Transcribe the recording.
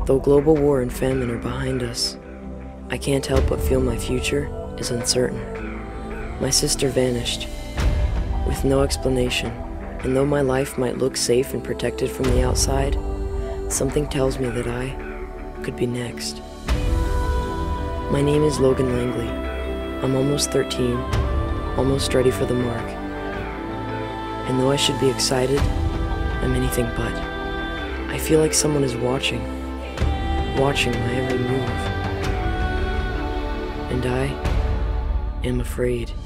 Though global war and famine are behind us, I can't help but feel my future is uncertain. My sister vanished, with no explanation, and though my life might look safe and protected from the outside, something tells me that I could be next. My name is Logan Langly. I'm almost 13, almost ready for the mark. And though I should be excited, I'm anything but. I feel like someone is watching my every move. And I am afraid.